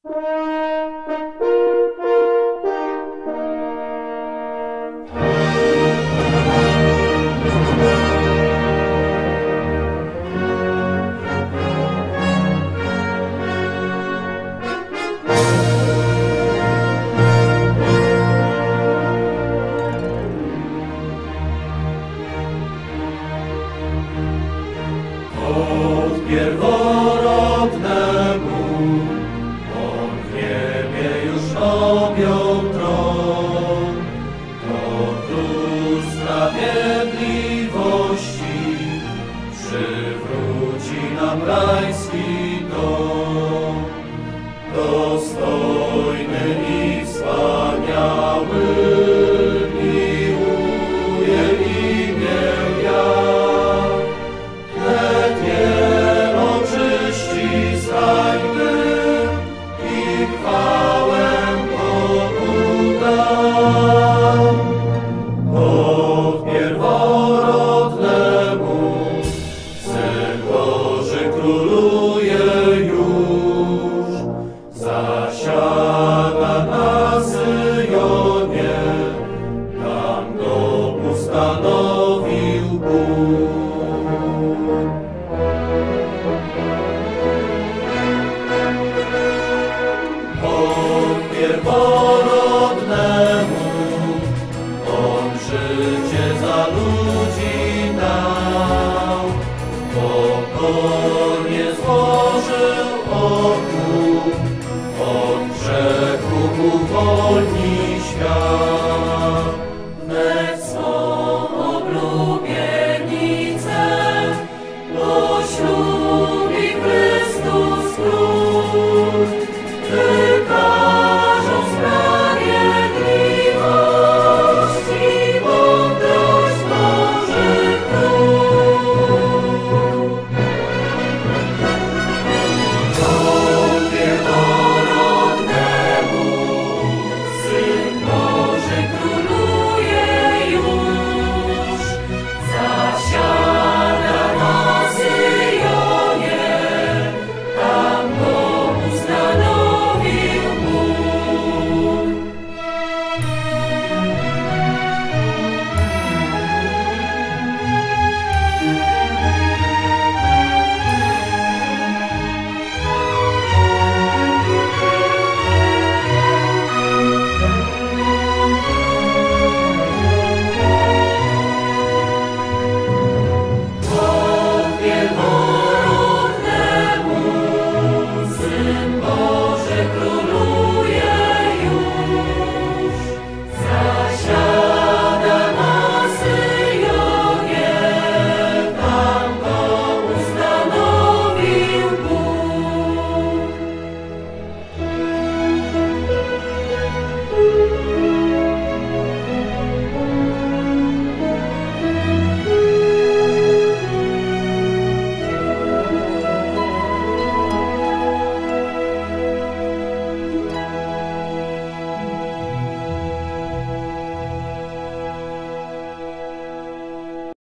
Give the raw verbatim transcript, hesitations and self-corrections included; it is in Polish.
Pierworodnemu on w niebie już objął tron. To Król Sprawiedliwości przywróci nam rajski dom. Dostojny i wspaniały miłuje imię ja. I chwałę Bogu dam. Od pierworodnemu Syn Boży króluje już. Zasiada na Syjonie, tam go ustanowił Bóg. Pierworodnemu on życie za ludzi dał. Pokornie złożył odkup, od grzechu uwolni świat. Wnet swą oblubienicę poślubi Chrystus Król. Wykażą sprawiedliwość i mądrość Bożych dróg. On pierworodnemu Syn Boży króluje już. Zasiada na Syjonie, tam go ustanowił Bóg. Od pierworodnemu Syn Boży króluje.